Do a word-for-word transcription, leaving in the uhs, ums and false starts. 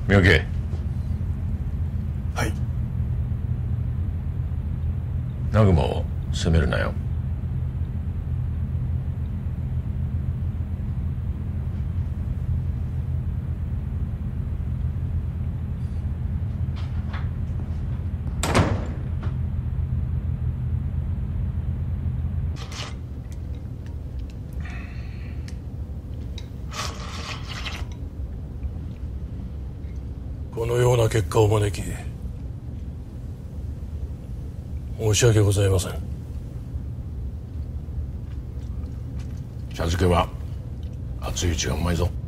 三宅。 はい。 南雲を責めるなよ。 このような結果を招き申し訳ございません。 茶漬けは熱いうちがうまいぞ。